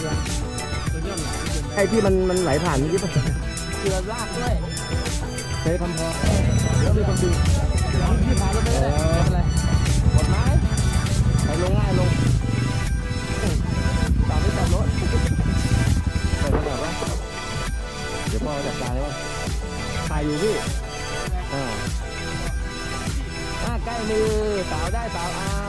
ไอ้ที่มันไหลผ่านนี่ป่ะเกลือรากด้วยใช้คำพอแล้วมีคนดูที่ผ่านแล้วไม่ได้อะไรกดไม้ไปลงง่ายลงตามไม่ตามรถไปขนาดว่าเดี๋ยวพ่อจัดการเลยว่าถ่ายอยู่พี่ใกล้มือสาวได้สาวเอา